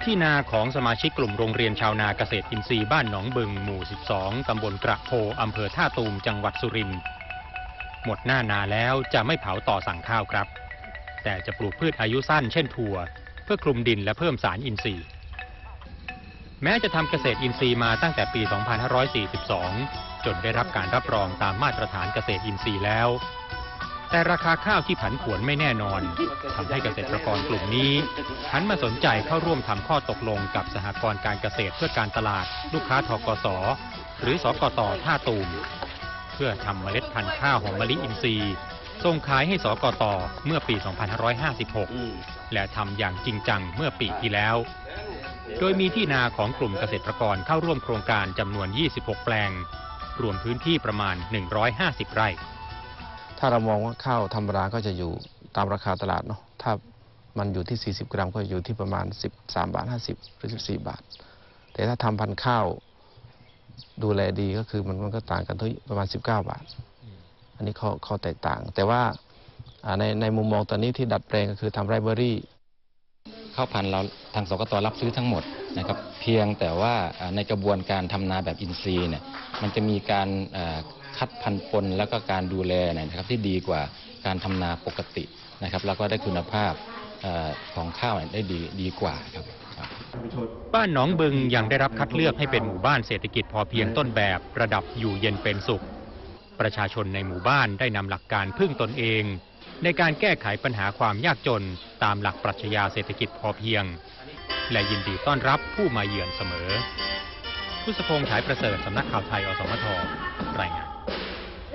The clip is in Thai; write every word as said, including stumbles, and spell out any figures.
ที่นาของสมาชิกกลุ่มโรงเรียนชาวนาเกษตรอินทรีย์บ้านหนองบึงหมู่สิบสองตำบลกระโพอำเภอท่าตูมจังหวัดสุรินทร์หมดหน้านาแล้วจะไม่เผาต่อสั่งข้าวครับแต่จะปลูกพืชอายุสั้นเช่นถั่วเพื่อคลุมดินและเพิ่มสารอินทรีย์แม้จะทำเกษตรอินทรีย์มาตั้งแต่ปี สองพันห้าร้อยสี่สิบสอง จนได้รับการรับรองตามมาตรฐานเกษตรอินทรีย์แล้วแต่ราคาข้าวที่ผันผวนไม่แน่นอนทำให้เกษตรกรกลุ่มนี้หันมาสนใจเข้าร่วมทำข้อตกลงกับสหกรณ์การเกษตรเพื่อการตลาดลูกค้าธกส.หรือสกต.ท่าตูมเพื่อทำเมล็ดพันธุ์ข้าวหอมมะลิอินทรีย์ส่งขายให้สกต.เมื่อปี สองพันห้าร้อยห้าสิบหก และทำอย่างจริงจังเมื่อปีที่แล้วโดยมีที่นาของกลุ่มเกษตรกรเข้าร่วมโครงการจำนวนยี่สิบหกแปลงรวมพื้นที่ประมาณหนึ่งร้อยห้าสิบไร่ถ้าเรามองว่าข้าวธรรมดาก็จะอยู่ตามราคาตลาดเนาะถ้ามันอยู่ที่สี่สิบกรัมก็อยู่ที่ประมาณสิบสามบาทห้าสิบหรือสิบสี่บาทแต่ถ้าทำพันธุ์ข้าวดูแลดีก็คือมันมันก็ต่างกันที่ประมาณสิบเก้าบาทอันนี้เขาเขาแตกต่างแต่ว่าในในมุมมองตอนนี้ที่ดัดแปลงก็คือทำไรเบอรี่ข้าวพันธุ์เราทางสกต.รับซื้อทั้งหมดนะครับเพียงแต่ว่าในกระบวนการทำนาแบบอินทรีย์เนี่ยมันจะมีการคัดพันธุ์ปนแล้วก็การดูแลนะครับที่ดีกว่าการทำนาปกตินะครับแล้วก็ได้คุณภาพของข้าวได้ดีดีกว่าครับบ้านหนองบึงยังได้รับคัดเลือกให้เป็นหมู่บ้านเศรษฐกิจพอเพียงต้นแบบระดับอยู่เย็นเป็นสุขประชาชนในหมู่บ้านได้นำหลักการพึ่งตนเองในการแก้ไขปัญหาความยากจนตามหลักปรัชญาเศรษฐกิจพอเพียงและยินดีต้อนรับผู้มาเยือนเสมอพุทธพงษ์ฉายประเสริฐสำนักข่าวไทยอสมทรายงาน